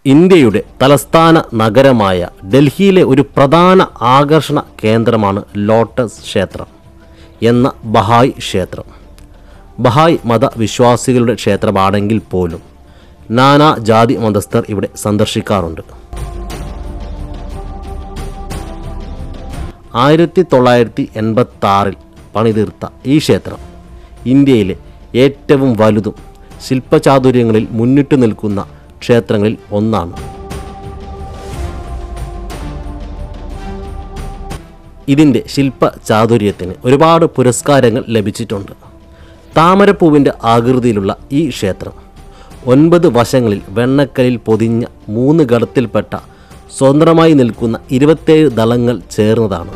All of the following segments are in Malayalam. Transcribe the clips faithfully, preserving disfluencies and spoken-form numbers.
ഇന്ത്യയുടെ തലസ്ഥാന നഗരമായ ഡൽഹിയിലെ ഒരു പ്രധാന ആകർഷണ കേന്ദ്രമാണ് ലോട്ടസ് ക്ഷേത്രം എന്ന ബഹായ് ക്ഷേത്രം. ബഹായ് മതവിശ്വാസികളുടെ ക്ഷേത്രമാണെങ്കിൽ പോലും നാനാ ജാതി മതസ്ഥർ ഇവിടെ സന്ദർശിക്കാറുണ്ട്. ആയിരത്തി തൊള്ളായിരത്തി എൺപത്തി ആറിൽ പണിതീർത്ത ഈ ക്ഷേത്രം ഇന്ത്യയിലെ ഏറ്റവും വലുതും ശില്പചാതുര്യങ്ങളിൽ മുന്നിട്ട് നിൽക്കുന്ന ക്ഷേത്രങ്ങളിൽ ഒന്നാണ്. ഇതിൻ്റെ ശില്പചാതുര്യത്തിന് ഒരുപാട് പുരസ്കാരങ്ങൾ ലഭിച്ചിട്ടുണ്ട്. താമരപ്പൂവിൻ്റെ ആകൃതിയിലുള്ള ഈ ക്ഷേത്രം ഒൻപത് വശങ്ങളിൽ വെണ്ണക്കല്ലിൽ പൊതിഞ്ഞ മൂന്ന് ഗണത്തിൽപ്പെട്ട സ്വതന്ത്രമായി നിൽക്കുന്ന ഇരുപത്തേഴ് ദളങ്ങൾ ചേർന്നതാണ്.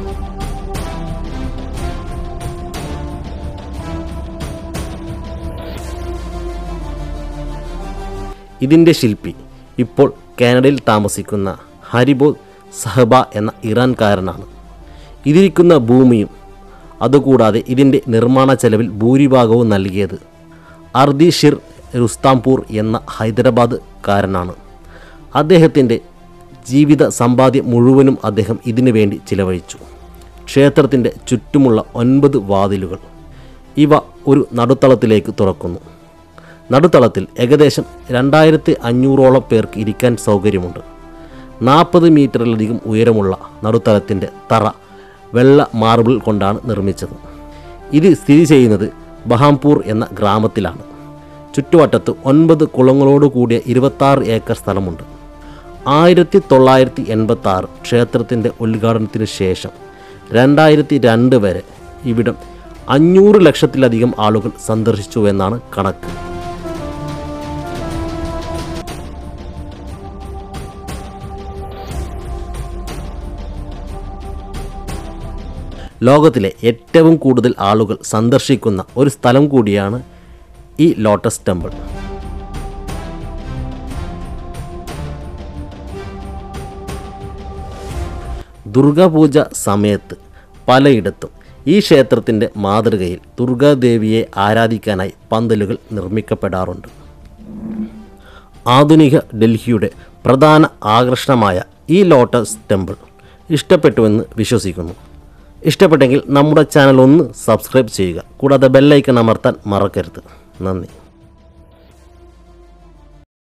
ഇതിൻ്റെ ശില്പി ഇപ്പോൾ കാനഡയിൽ താമസിക്കുന്ന ഹരിബോധ് സഹബ എന്ന ഇറാൻകാരനാണ്. ഇതിരിക്കുന്ന ഭൂമിയും അതുകൂടാതെ ഇതിൻ്റെ നിർമ്മാണ ചെലവിൽ ഭൂരിഭാഗവും നൽകിയത് അർദിഷിർ രുസ്താംപൂർ എന്ന ഹൈദരാബാദ്കാരനാണ്. അദ്ദേഹത്തിൻ്റെ ജീവിത സമ്പാദ്യം മുഴുവനും അദ്ദേഹം ഇതിനു വേണ്ടി ചിലവഴിച്ചു. ക്ഷേത്രത്തിൻ്റെ ചുറ്റുമുള്ള ഒൻപത് വാതിലുകൾ ഇവ ഒരു നടുത്തളത്തിലേക്ക് തുറക്കുന്നു. നടുത്തളത്തിൽ ഏകദേശം രണ്ടായിരത്തി അഞ്ഞൂറോളം പേർക്ക് ഇരിക്കാൻ സൗകര്യമുണ്ട്. നാൽപ്പത് മീറ്ററിലധികം ഉയരമുള്ള നടുത്തളത്തിൻ്റെ തറ വെള്ള മാർബിൾ കൊണ്ടാണ് നിർമ്മിച്ചത്. ഇത് സ്ഥിതി ചെയ്യുന്നത് ബഹാംപൂർ എന്ന ഗ്രാമത്തിലാണ്. ചുറ്റുവട്ടത്ത് ഒൻപത് കുളങ്ങളോട് കൂടിയ ഇരുപത്താറ് ഏക്കർ സ്ഥലമുണ്ട്. ആയിരത്തി തൊള്ളായിരത്തി എൺപത്തി ആറ് ക്ഷേത്രത്തിൻ്റെ ഉദ്ഘാടനത്തിന് ശേഷം രണ്ടായിരത്തി രണ്ട് വരെ ഇവിടം അഞ്ഞൂറ് ലക്ഷത്തിലധികം ആളുകൾ സന്ദർശിച്ചുവെന്നാണ് കണക്ക്. ലോകത്തിലെ ഏറ്റവും കൂടുതൽ ആളുകൾ സന്ദർശിക്കുന്ന ഒരു സ്ഥലം കൂടിയാണ് ഈ ലോട്ടസ് ടെമ്പിൾ. ദുർഗാപൂജ സമയത്ത് പലയിടത്തും ഈ ക്ഷേത്രത്തിൻ്റെ മാതൃകയിൽ ദുർഗാദേവിയെ ആരാധിക്കാനായി പന്തലുകൾ നിർമ്മിക്കപ്പെടാറുണ്ട്. ആധുനിക ഡൽഹിയുടെ പ്രധാന ആകർഷണമായ ഈ ലോട്ടസ് ടെമ്പിൾ ഇഷ്ടപ്പെട്ടുവെന്ന് വിശ്വസിക്കുന്നു. ഇഷ്ടപ്പെട്ടെങ്കിൽ നമ്മുടെ ചാനൽ ഒന്ന് സബ്സ്ക്രൈബ് ചെയ്യുക. കൂടാതെ ബെല്ലൈക്കൺ അമർത്താൻ മറക്കരുത്. നന്ദി.